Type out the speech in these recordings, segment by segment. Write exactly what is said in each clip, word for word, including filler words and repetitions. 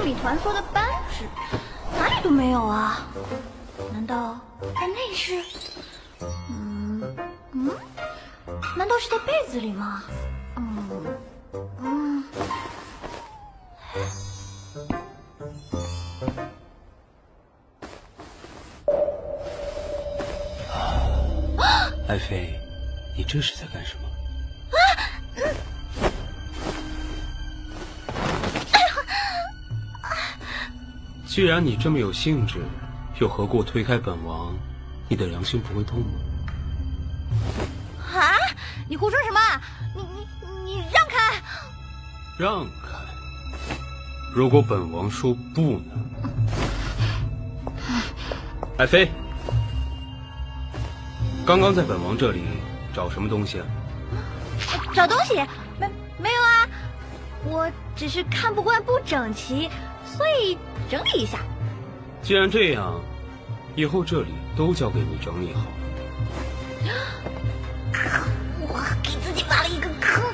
糯米团说的扳指，哪里都没有啊？难道在内室？嗯嗯，难道是在被子里吗？嗯嗯。 爱妃，你这是在干什么？ 啊！嗯既然你这么有兴致，又何故推开本王？你的良心不会痛吗？ 啊！你胡说什么？你你你让开！ 让开！如果本王说不呢？爱妃，刚刚在本王这里找什么东西啊？ 找东西？没没有啊，我只是看不惯不整齐，所以整理一下。 既然这样，以后这里都交给你整理好。 我给自己挖了一个坑。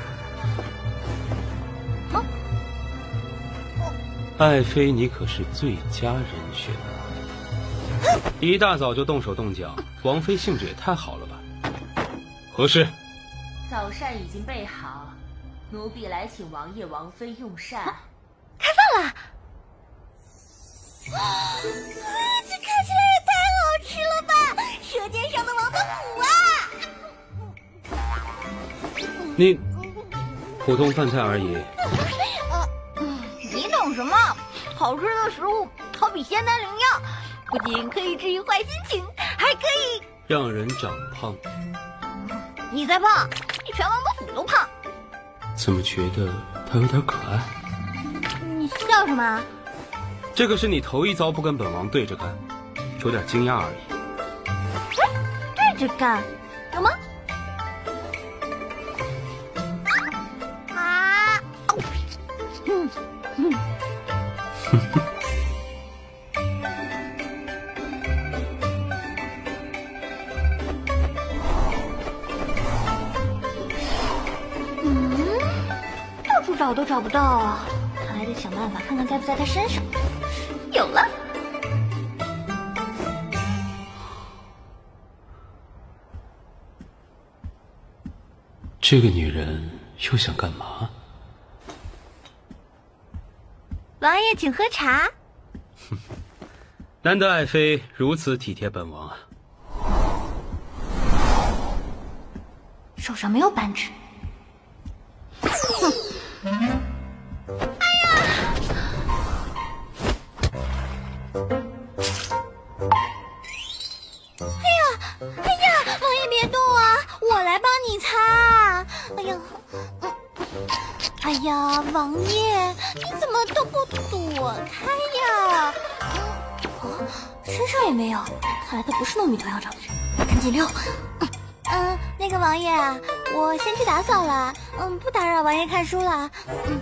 啊！ 爱妃，你可是最佳人选啊！一大早就动手动脚，王妃兴致也太好了吧？何事？ 早膳已经备好，奴婢来请王爷王妃用膳。啊、 开饭了！啊，这看起来也太好吃了吧！舌尖上的王八虎啊！ 你普通饭菜而已。 呃，你懂什么？好吃的食物好比仙丹灵药，不仅可以治愈坏心情，还可以让人长胖。 你再胖，你全王八虎都胖。 怎么觉得他有点可爱？ 你笑什么？ 这个是你头一遭不跟本王对着干，有点惊讶而已。 对着干，有吗？啊！嗯嗯。嗯，到处找都找不到啊，看来得想办法看看在不在他身上。有了。 这个女人又想干嘛？ 王爷请喝茶。 难得爱妃如此体贴本王啊。 手上没有扳指。哼。哎呀！哎呀，哎呀，王爷别动啊，我来帮你擦。哎呀，嗯，哎呀，王爷，你怎么都不躲开呀？哦，身上也没有，看来他不是糯米团要找的人，赶紧溜。嗯，那个王爷啊，我先去打扫了，嗯，不打扰王爷看书了。嗯。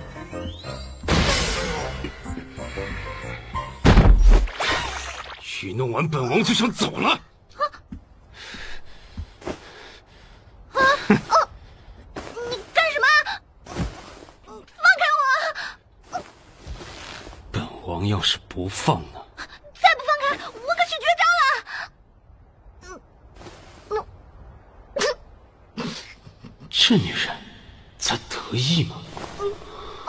愚弄完本王就想走了？ 啊！啊！哦，你干什么？放开我！ 本王要是不放呢？ 再不放开，我可使绝招了！嗯，嗯， 这女人在得意吗？ 嗯，哦，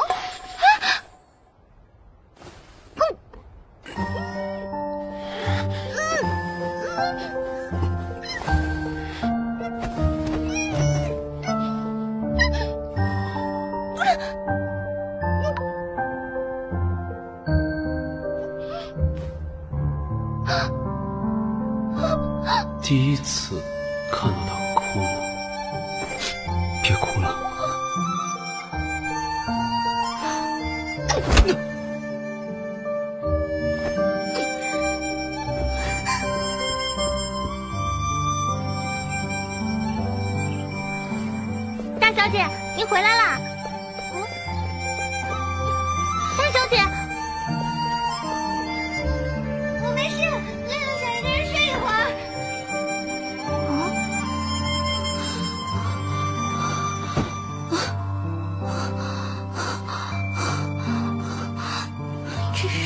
啊，嗯。 第一次看到她哭了，别哭了。 大小姐，您回来啦！嗯，大小姐，我没事，累了想一个人睡一会儿。这是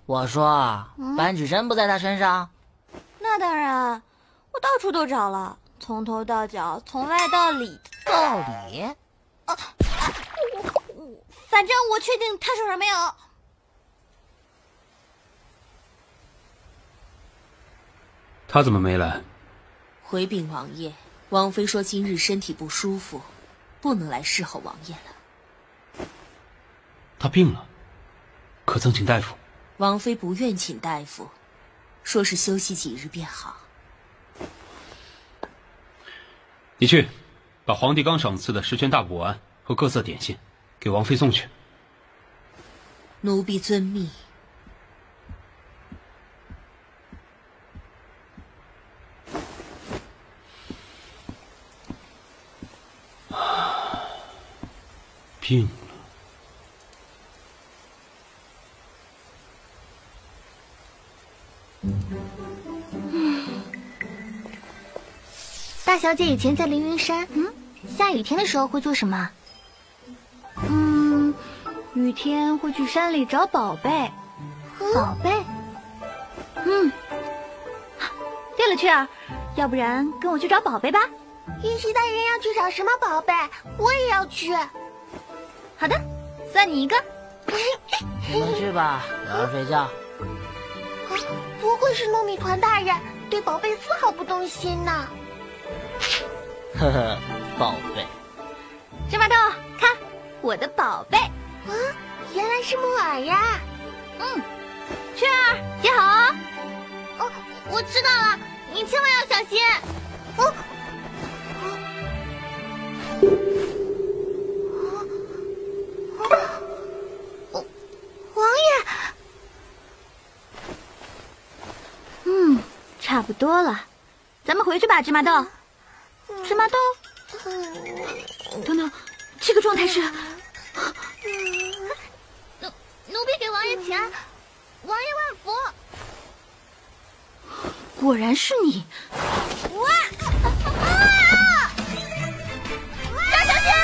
我说， 嗯、 扳指针不在他身上？ 那当然，我到处都找了，从头到脚，从外到里。 到底？ 啊啊！我我，反正我确定他手上没有。 他怎么没来？ 回禀王爷，王妃说今日身体不舒服，不能来侍候王爷了。 他病了，可曾请大夫？ 王妃不愿请大夫，说是休息几日便好。 你去，把皇帝刚赏赐的十全大补丸和各色点心给王妃送去。 奴婢遵命。 病了。 大小姐以前在凌云山，嗯，下雨天的时候会做什么？ 嗯，雨天会去山里找宝贝。 宝贝？ 嗯。对了，雀儿，要不然跟我去找宝贝吧。 玉玺大人要去找什么宝贝？我也要去。 好的，算你一个。 你们去吧，我要睡觉。 不愧是糯米团大人，对宝贝丝毫不动心呢。 呵呵，宝贝。 芝麻豆，看我的宝贝。 啊，原来是木耳呀。 嗯，雀儿接好哦。 哦，我知道了，你千万要小心。哦。王爷， 嗯，差不多了，咱们回去吧，芝麻豆。芝麻豆，等等，这个状态是…… 奴奴婢给王爷请安，王爷万福。 果然是你！ 哇！啊！要小心！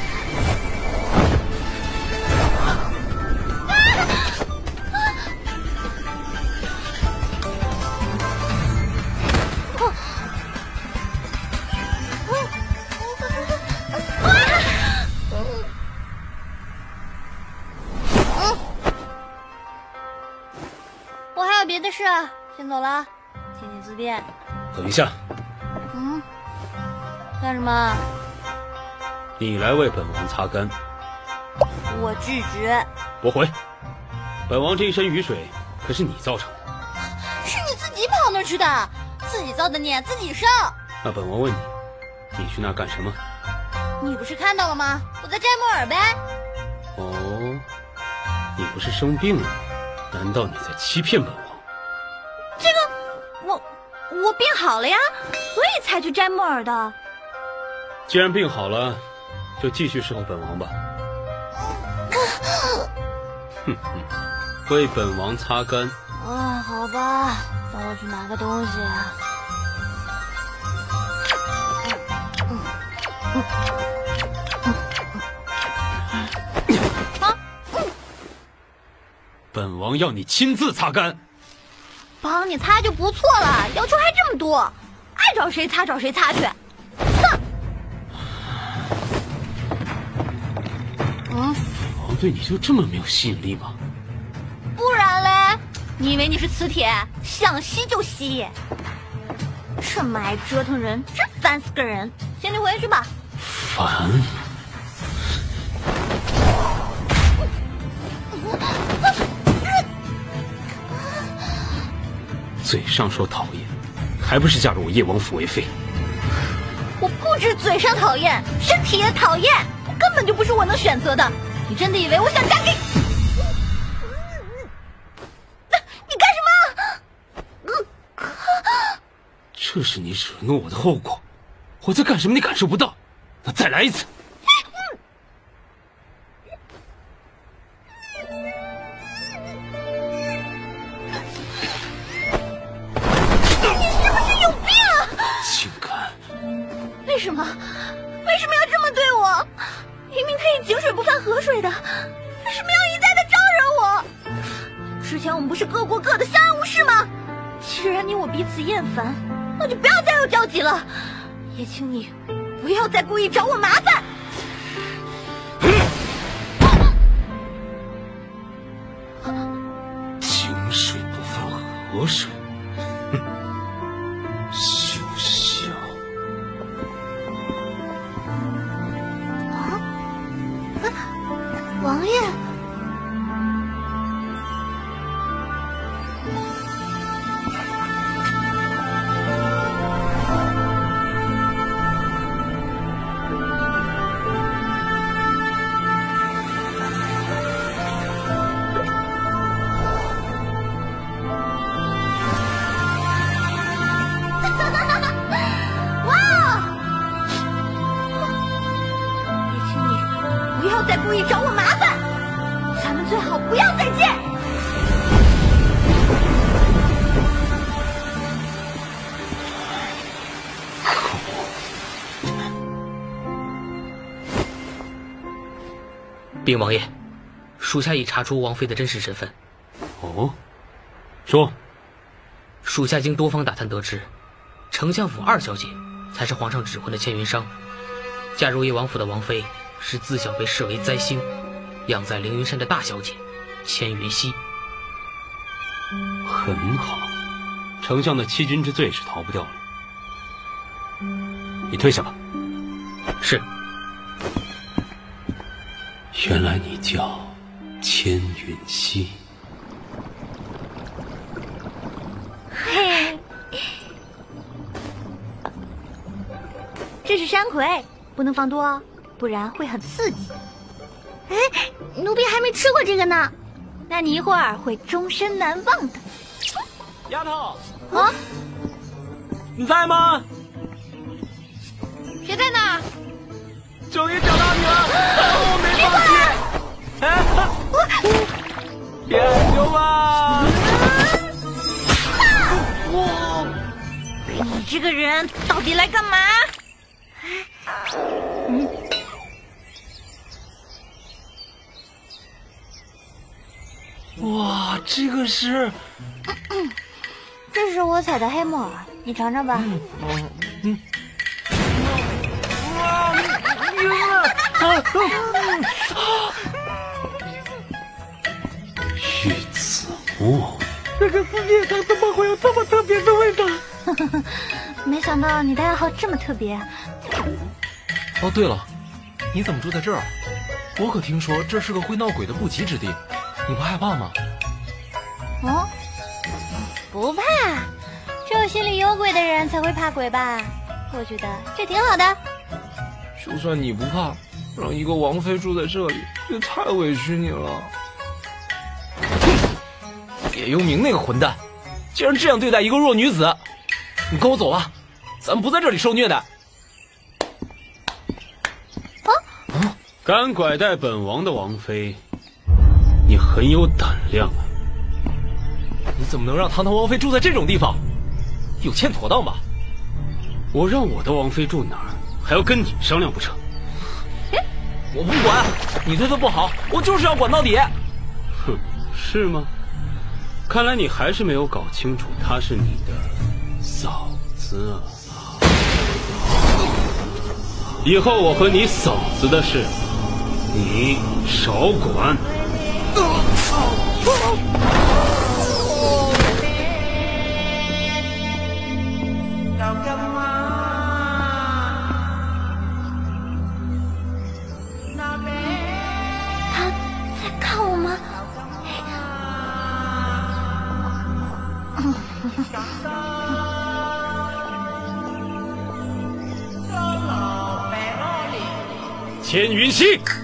我还有别的事，先走了，请你自便。 等一下。 嗯，干什么？ 你来为本王擦干。 我拒绝。 驳回。本王这一身雨水可是你造成的。 是你自己跑那儿去的，自己造的孽自己受。 那本王问你，你去那儿干什么？ 你不是看到了吗？我在摘木耳呗。 哦，你不是生病了吗？难道你在欺骗本王？ 这个，我我病好了呀，所以才去摘木耳的。 既然病好了，就继续侍候本王吧。哼哼，为本王擦干。 啊，好吧，帮我去拿个东西啊。嗯嗯嗯啊嗯本王要你亲自擦干。 帮你擦就不错了，要求还这么多，爱找谁擦找谁擦去。哼！嗯， 本王对你就这么没有吸引力吗？ 不然嘞？你以为你是磁铁，想吸就吸？这么爱折腾人，真烦死个人！先你回去吧。 烦。嘴上说讨厌，还不是嫁入我叶王府为妃？ 我不止嘴上讨厌，身体也讨厌，根本就不是我能选择的。你真的以为我想嫁给？你干什么？ 这是你惹怒我的后果。我在干什么你感受不到？那再来一次。 为什么？为什么要这么对我？明明可以井水不犯河水的，为什么要一再的招惹我？ 之前我们不是各过各的，相安无事吗？既然你我彼此厌烦，那就不要再有交集了。也请你不要再故意找我麻烦。 井水不犯河水，哼，休想！ 啊，王爷。 再故意找我麻烦，咱们最好不要再见。 禀王爷，属下已查出王妃的真实身份。 哦，说。 属下经多方打探得知，丞相府二小姐才是皇上指婚的牵云裳，嫁入叶王府的王妃是自小被视为灾星，养在凌云山的大小姐千云溪。 很好，丞相的欺君之罪是逃不掉了。你退下吧。 是。 原来你叫千云溪。 嘿，这是山葵，不能放多哦，不然会很刺激。 哎，奴婢还没吃过这个呢， 那你一会儿会终身难忘的。 丫头， 啊， 你在吗？ 谁在哪？ 终于找到你了，我没放弃。别害羞嘛！ 我，你这个人到底来干嘛？嗯。 哇，这个是， 这是我采的黑木耳，你尝尝吧。 嗯嗯。哇，晕了！啊玉子墨， 这个四叶草怎么会有这么特别的味道？ 没想到你的爱好这么特别。 哦，对了，你怎么住在这儿？我可听说这是个会闹鬼的不吉之地。你不害怕吗？ 哦，不怕，只有心里有鬼的人才会怕鬼吧？我觉得这挺好的。 就算你不怕，让一个王妃住在这里，也太委屈你了。叶幽冥那个混蛋，竟然这样对待一个弱女子！你跟我走吧，咱们不在这里受虐的。 啊啊！敢拐带本王的王妃！你很有胆量啊！ 你怎么能让堂堂王妃住在这种地方？有欠妥当吧？ 我让我的王妃住哪儿，还要跟你商量不成？ 我不管，你对她不好，我就是要管到底。 哼，是吗？看来你还是没有搞清楚，她是你的嫂子啊！以后我和你嫂子的事，你少管。 他在看我吗？ 千云溪。